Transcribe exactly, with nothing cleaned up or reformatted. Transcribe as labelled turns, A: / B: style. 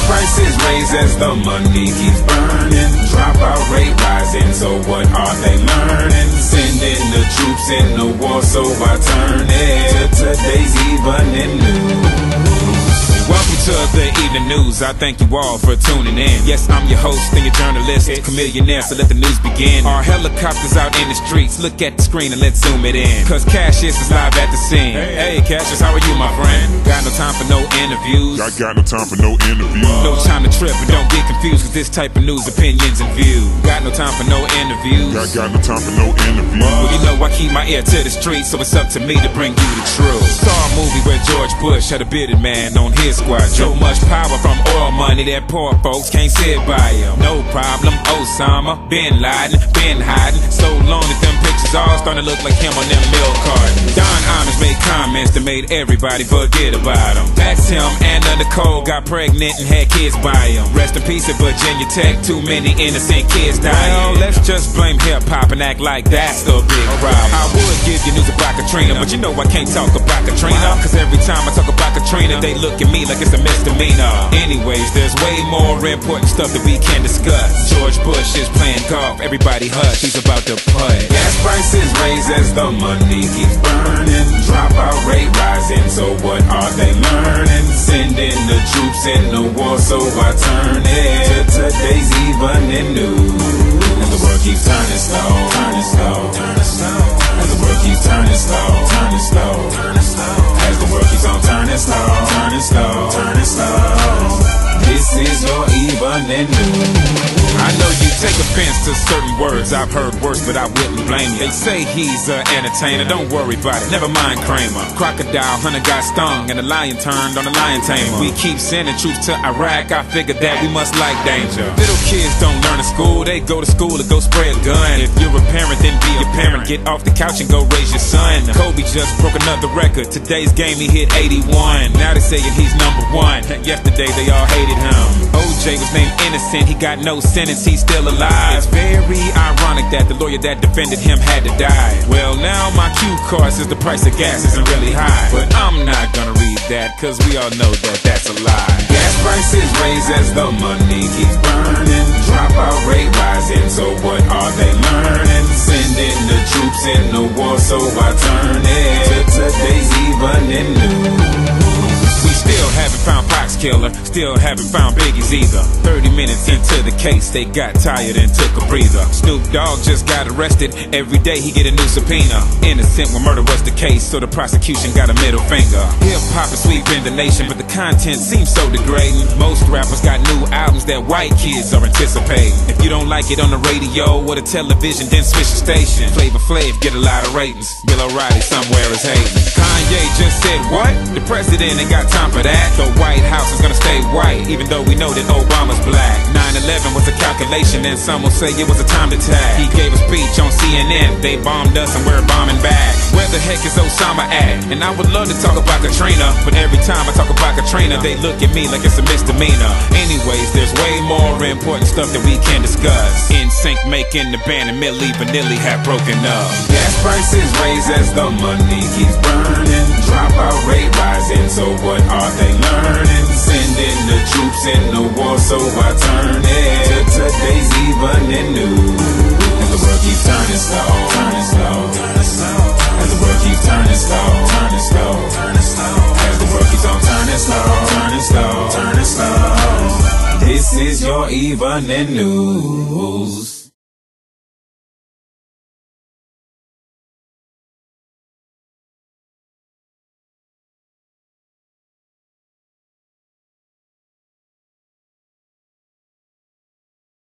A: prices raise as the money keeps burning. Dropout rate rising, so what are they learning? Sending the troops in the war, so I turn it to today's evening news.
B: Welcome to the evening news. I thank you all for tuning in. Yes, I'm your host and your journalist, Chameleonaire, so let the news begin. Our helicopters out in the streets, look at the screen and let's zoom it in. Cause Cassius is live at the scene. Hey Cassius, how are you, my friend? Got no time for no interviews.
C: I got no time for no interviews.
B: No time to trip, and don't get confused with this type of news, opinions, and views. Got no time for no interviews.
C: I got no time for no interviews.
B: Well, you know I keep my ear to the streets, so it's up to me to bring you the truth. Saw a movie where George Bush had a bearded man on his squad. So much power from oil money that poor folks can't sit by him. No problem, Osama, Bin Laden, been hiding so long that them pictures all starting to look like him on them milk cartons. Don Imus made comments that made everybody forget about him. Asked him and Nicole got pregnant and had kids by him. Rest in peace at Virginia Tech, too many innocent kids dying. Well, let's just blame hip-hop and act like that's the big problem. I would give you news about Katrina, but you know I can't talk about Katrina, cause every time I talk about Katrina, they look at me like it's a misdemeanor. Anyways, there's way more important stuff that we can discuss. George Bush is playing golf, everybody hush, he's about to putt.
A: Gas prices raise as the money keeps burning. Dropout rate rising, so what are they learning? Sending the troops in the war, so I turn it to today's evening news. As the world keeps turning slow, turning slow, turning slow. As the world keeps turning slow, turning slow, turning slow. As the world keeps on turning slow, turning slow, turning slow. This is your evening news.
B: I know you take offense to certain words I've heard worse, but I wouldn't blame you. They say he's an entertainer, don't worry about it, never mind Kramer. Crocodile hunter got stung and the lion turned on the lion tamer. We keep sending troops to Iraq, I figured that we must like danger. Little kids don't learn in school, they go to school to go spray a gun. If you're a parent, then be a parent, get off the couch and go raise your son. Kobe just broke another record, today's game he hit eighty-one. Now they saying he's number one, yesterday they all hated him. O J was named innocent, he got no sentence, he's still alive. It's very ironic that the lawyer that defended him had to die. Well, now my cue card says the price of gas isn't really high, but I'm not gonna read that, cause we all know that that's a lie.
A: Gas prices raise as the money keeps burning. Dropout rate rising, so what are they learning? Sending the troops in the war, so I turn it to today's evening news.
B: We still haven't found Fox Killer, still haven't found Biggie's either. Thirty minutes into the case, they got tired and took a breather. Snoop Dogg just got arrested, every day he get a new subpoena. Innocent when murder was the case, so the prosecution got a middle finger. Hip-hop is sweeping the nation, but the content seems so degrading. Most rappers got new albums that white kids are anticipating. If you don't like it on the radio or the television, then switch the station. Flavor Flav get a lot of ratings, Bill O'Reilly somewhere is hating. Kanye just said what? The president ain't got time for that. The White House is gonna stay white, even though we know that Obama's black. nine eleven was a calculation, and some will say it was a time to tag. He gave a speech on C N N, they bombed us and we're bombing back. Where the heck is Osama at? And I would love to talk about Katrina, but every time I talk about Katrina, they look at me like it's a misdemeanor. Anyways, there's way more important stuff that we can discuss. N Sync making the band and Milli Vanilli have broken up.
A: Gas prices raise as the money keeps burning. Dropout rate rising, so what are they learning? Sending the troops in the war, so I turn it to today's evening news. As the world keeps turning slow, turning slow, turning slow. As the world keeps turning slow, turning slow, turning slow. As the world keeps on turning slow, turning slow, turning slow. This is your evening news.